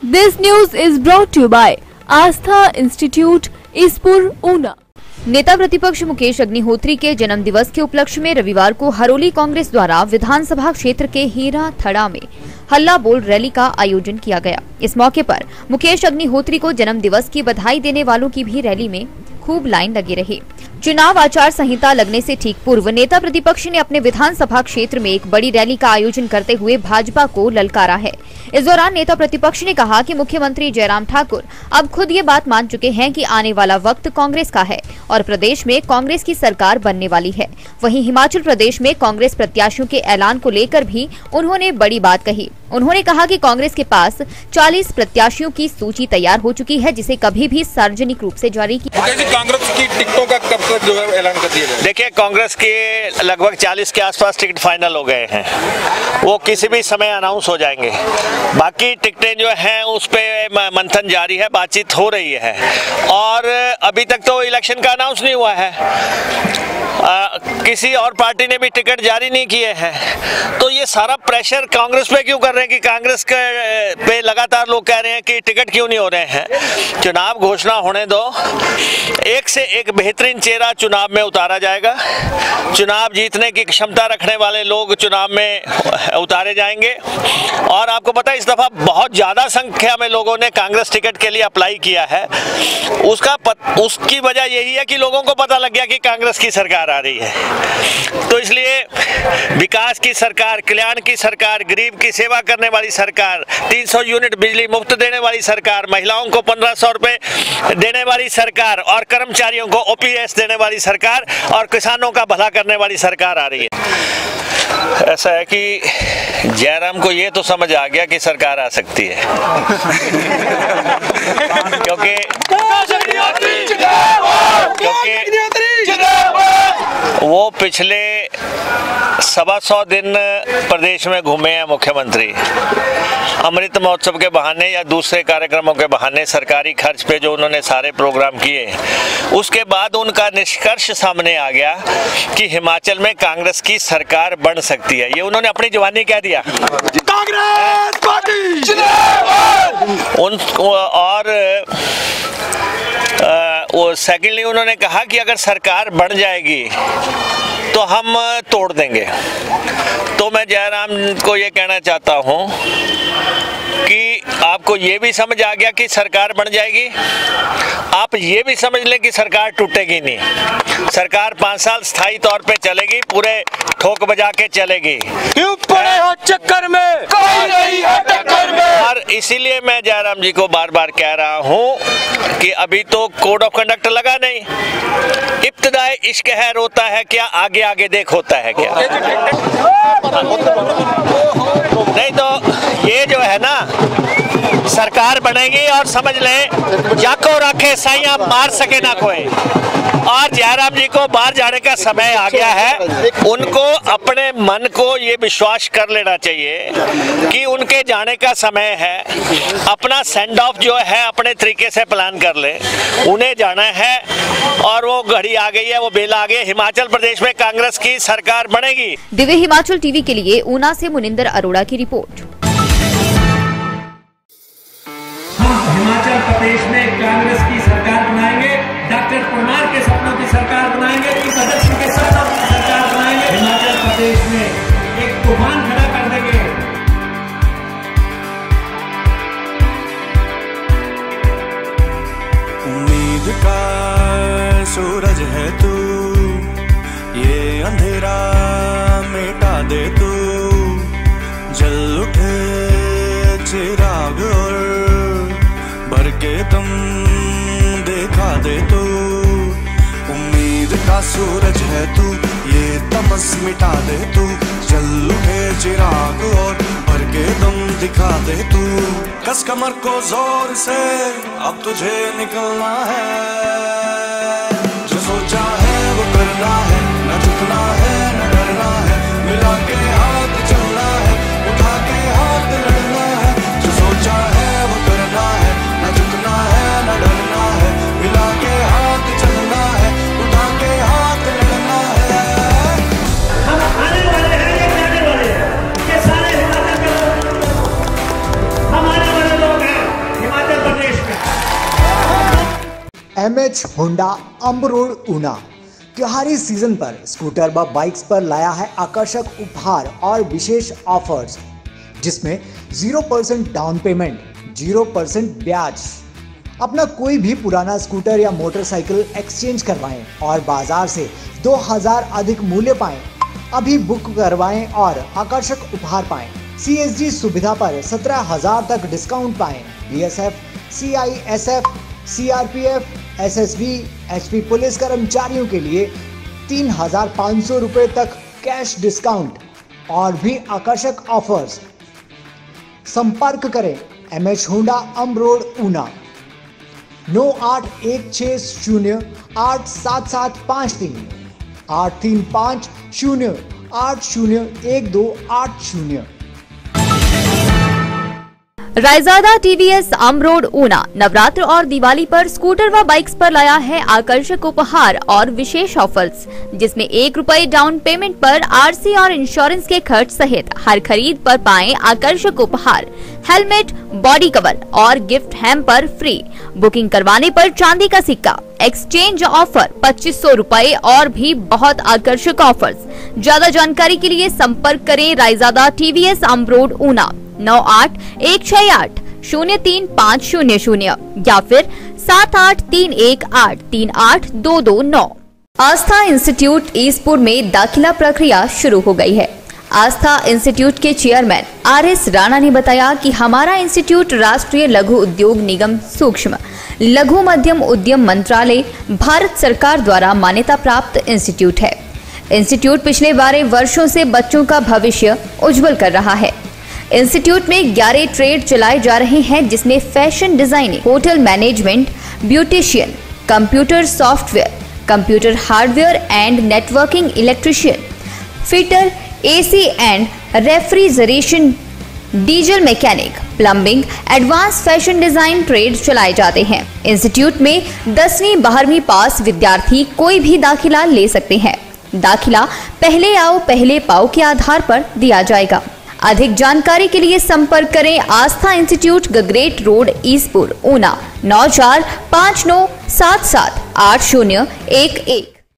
This news is brought to you by Aastha institute Ispur Una. नेता प्रतिपक्ष मुकेश अग्निहोत्री के जन्म दिवस के उपलक्ष्य में रविवार को हरोली कांग्रेस द्वारा विधानसभा क्षेत्र के हीरा थड़ा में हल्ला बोल रैली का आयोजन किया गया। इस मौके पर मुकेश अग्निहोत्री को जन्म दिवस की बधाई देने वालों की भी रैली में खूब लाइन लगी रही। चुनाव आचार संहिता लगने से ठीक पूर्व नेता प्रतिपक्ष ने अपने विधानसभा क्षेत्र में एक बड़ी रैली का आयोजन करते हुए भाजपा को ललकारा है। इस दौरान नेता प्रतिपक्ष ने कहा कि मुख्यमंत्री जयराम ठाकुर अब खुद ये बात मान चुके हैं कि आने वाला वक्त कांग्रेस का है और प्रदेश में कांग्रेस की सरकार बनने वाली है। वहीं हिमाचल प्रदेश में कांग्रेस प्रत्याशियों के ऐलान को लेकर भी उन्होंने बड़ी बात कही। उन्होंने कहा कि कांग्रेस के पास 40 प्रत्याशियों की सूची तैयार हो चुकी है, जिसे कभी भी सार्वजनिक रूप से जारी किया। कांग्रेस की टिकटों का कब तक जो है ऐलान कर दिया जाए? देखिए, कांग्रेस के लगभग 40 के आसपास टिकट फाइनल हो गए हैं, वो किसी भी समय अनाउंस हो जाएंगे। बाकी टिकटें जो हैं उस पे मंथन जारी है, बातचीत हो रही है और अभी तक तो इलेक्शन का अनाउंस नहीं हुआ है। किसी और पार्टी ने भी टिकट जारी नहीं किए हैं, तो ये सारा प्रेशर कांग्रेस पे क्यों कर रहे हैं कि कांग्रेस के पे लगातार लोग कह रहे हैं कि टिकट क्यों नहीं हो रहे हैं। चुनाव घोषणा होने दो, एक से एक बेहतरीन चेहरा चुनाव में उतारा जाएगा। चुनाव जीतने की क्षमता रखने वाले लोग चुनाव में उतारे जाएंगे और आपको पता है इस दफा बहुत ज्यादा संख्या में लोगों ने कांग्रेस टिकट के लिए अप्लाई किया है। उसकी वजह यही है कि लोगों को पता लग गया कि कांग्रेस की सरकार आ रही है। तो इसलिए विकास की सरकार, कल्याण की सरकार, गरीब की सेवा करने वाली सरकार, 300 यूनिट बिजली मुफ्त देने वाली सरकार, महिलाओं को 1500 रुपए देने वाली सरकार और कर्मचारियों को ओपीएस देने वाली सरकार और किसानों का भला करने वाली सरकार आ रही है। ऐसा है कि जयराम को ये तो समझ आ गया कि सरकार आ सकती है क्योंकि वो पिछले 125 दिन प्रदेश में घूमे हैं मुख्यमंत्री। अमृत महोत्सव के बहाने या दूसरे कार्यक्रमों के बहाने सरकारी खर्च पे जो उन्होंने सारे प्रोग्राम किए, उसके बाद उनका निष्कर्ष सामने आ गया कि हिमाचल में कांग्रेस की सरकार बन सकती है। ये उन्होंने अपनी जुबानी कह दिया, कांग्रेस पार्टी जिंदाबाद। और वो सेकेंडली उन्होंने कहा कि अगर सरकार बन जाएगी तो हम तोड़ देंगे। तो मैं जयराम को ये कहना चाहता हूँ कि आपको ये भी समझ आ गया कि सरकार बन जाएगी, आप ये भी समझ लें कि सरकार टूटेगी नहीं। सरकार 5 साल स्थायी तौर पे चलेगी, पूरे ठोक बजा के चलेगी। क्यों पड़े हो चक्कर में, कोई नहीं है टक्कर में। और इसीलिए मैं जयराम जी को बार बार कह रहा हूँ कि अभी तो कोड ऑफ कंडक्ट लगा नहीं, इब्तिदाए इश्क है रोता है क्या, आगे आगे देख होता है क्या। नहीं तो ये जो है ना, सरकार बनेगी और समझ लें जाको रखे साइया मार सके ना कोई। और जयराम जी को बाहर जाने का समय आ गया है। उनको अपने मन को ये विश्वास कर लेना चाहिए कि उनके जाने का समय है। अपना सेंड ऑफ जो है अपने तरीके से प्लान कर ले, उन्हें जाना है और वो घड़ी आ गई है, वो बेला आ गई। हिमाचल प्रदेश में कांग्रेस की सरकार बनेगी। दिव्य हिमाचल टीवी के लिए ऊना से मुनिंदर अरोड़ा की रिपोर्ट। हिमाचल प्रदेश में कांग्रेस की सरकार बनाएंगे, डॉक्टर परमार के सपनों की सरकार बनाएंगे, इस सदस्य के सपनों की सरकार बनाएंगे। हिमाचल प्रदेश में एक तूफान खड़ा कर देंगे। उम्मीद का सूरज है तू, ये अंधेरा मिटा दे तू, जल उठे चिराग और भर के तुम देखा दे तू। उम्मीद का सूरज है तू, ये तमस मिटा दे तू, जल उठे चिराग और भर के तुम दिखा दे तू। कस कमर को जोर से अब तुझे निकलना है, जो सोचा है वो करना है, न झुकना है न डरना है, मिला के हाथ चलना है, उठा के हाथ लड़ना है, जो सोचा है वो करना है, न झुकना है न डरना है, मिला के हाथ चलना है, उठा के हाथ लड़ना है। हम आने वाले हैं, ये जाने वाले हैं, ये सारे हिमाचल के लोग, हम आने वाले लोग हैं। MH Honda Amb road Una त्योहारी सीजन पर स्कूटर व बाइक्स पर लाया है आकर्षक उपहार और विशेष ऑफर्स, जिसमें 0% डाउन पेमेंट, 0% ब्याज। अपना कोई भी पुराना स्कूटर या मोटरसाइकिल एक्सचेंज करवाएं और बाजार से 2000 अधिक मूल्य पाएं। अभी बुक करवाएं और आकर्षक उपहार पाएं। CSG सुविधा पर 17,000 तक डिस्काउंट पाएं। BSF, CISF, CRPF, SSB, HP police कर्मचारियों के लिए 3,500 रुपए तक कैश डिस्काउंट और भी आकर्षक ऑफर्स। संपर्क करें MH Honda Amb road Una 9816087753 8350801280। Raizada TVS Amb road Una Navratri और दिवाली पर स्कूटर व बाइक्स पर लाया है आकर्षक उपहार और विशेष ऑफर्स, जिसमें ₹1 डाउन पेमेंट पर RC और इंश्योरेंस के खर्च सहित हर खरीद पर पाएं आकर्षक उपहार, हेलमेट, बॉडी कवर और गिफ्ट हैम्पर फ्री। बुकिंग करवाने पर चांदी का सिक्का, एक्सचेंज ऑफर ₹2500 और भी बहुत आकर्षक ऑफर्स। ज्यादा जानकारी के लिए संपर्क करें रायजादा TVS अम्ब रोड ऊना 9816803500 या फिर 7831838229। आस्था इंस्टीट्यूट ईसपुर में दाखिला प्रक्रिया शुरू हो गई है। आस्था इंस्टीट्यूट के चेयरमैन RS राणा ने बताया कि हमारा इंस्टीट्यूट राष्ट्रीय लघु उद्योग निगम सूक्ष्म लघु मध्यम उद्यम मंत्रालय भारत सरकार द्वारा मान्यता प्राप्त इंस्टीट्यूट है। इंस्टीट्यूट पिछले 12 वर्षों से बच्चों का भविष्य उज्जवल कर रहा है। इंस्टीट्यूट में 11 ट्रेड चलाए जा रहे हैं, जिसमें fashion designing, hotel management, beautician, computer software, computer hardware and networking, electrician, fitter, AC and refrigeration, diesel mechanic, plumbing, advance fashion design trade चलाए जाते हैं। इंस्टीट्यूट में 10वीं 12वीं पास विद्यार्थी कोई भी दाखिला ले सकते हैं। दाखिला पहले आओ पहले पाओ के आधार पर दिया जाएगा। अधिक जानकारी के लिए संपर्क करें आस्था इंस्टीट्यूट, गगरेट रोड, ईसपुर, ऊना 9459778011।